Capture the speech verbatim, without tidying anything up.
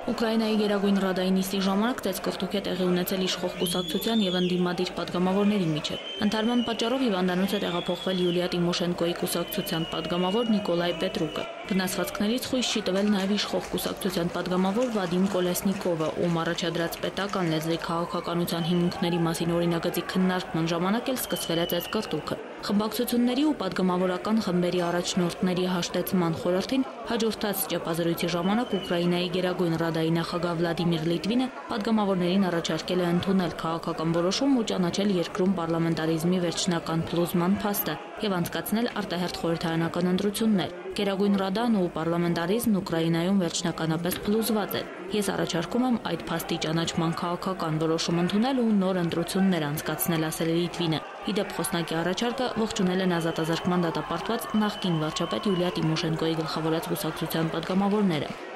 Ուկրաինայի Գերագույն Ռադայի նիստի ժամանակ ծեծկռտուք է տեղի ունեցել իշխող կուսակցության եւ ընդդիմադիր պատգամավորների միջեւ։ Ընդհանրման պատճառով հիվանդանոց է տեղափոխվել Յուլիա Տիմոշենկոյի կուսակցության պատգամավոր Նիկոլայ Պետրուկը։ Վնասվածքներից խույս չի տվել նաեւ իշխող կուսակցության պատգամավոր Վադիմ Կոլեսնիկովը, ում առաջադրած պետական լեզվի քաղաքականության հիմունքների մասին օրինագծի քննարկման ժամանակ էլ սկսվել է ծեծկռտուքը։ Խմբակցությունների ու պատգամավորական խմբերի առաջնորդների հաշտեցման խորհրդին հաջորդած ճեպազրույցի ժամանակ Ուկրաինայի Գերագույն Ռադայի նախագահ Վլադիմիր Լիտվինը պատգամավորներին առաջարկել է ընդունել քաղաքական որոշում ու ճանաչել երկրում պարլամենտարիզմի վերջնական փլուզման փաստը եւ անցկացնել արտահերթ խորհրդարանական ընտրություններ։ Գերագույն Ռադան ու պարլամենտարիզմն Ուկրաինայում վերջնականապես փլուզված է։ Ես առաջարկում եմ այդ փաստի ճանաչման քաղաքական որոշում ընդունել ու նոր ընտրություններ անցկացնել, ասել է Լիտվինը։ Իդեպ խոսնակի առաջարկը ողջունել են ազատազրկման դատապարտված նախկին վարչապետ Յուլիա Տիմոշենկոյի գլխավորած կուսակցության պատգամավորները։